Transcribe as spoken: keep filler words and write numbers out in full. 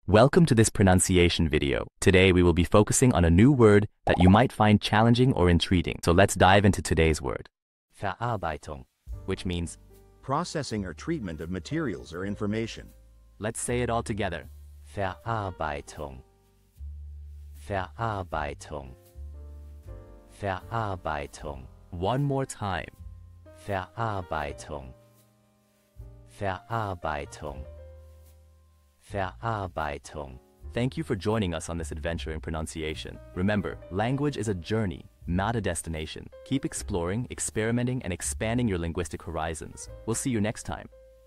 Welcome to this pronunciation video. Today we will be focusing on a new word that you might find challenging or intriguing. So let's dive into today's word. Verarbeitung, which means processing or treatment of materials or information. Let's say it all together. Verarbeitung. Verarbeitung. Verarbeitung. One more time. Verarbeitung. Verarbeitung. Verarbeitung. Thank you for joining us on this adventure in pronunciation. Remember, language is a journey, not a destination. Keep exploring, experimenting, and expanding your linguistic horizons. We'll see you next time.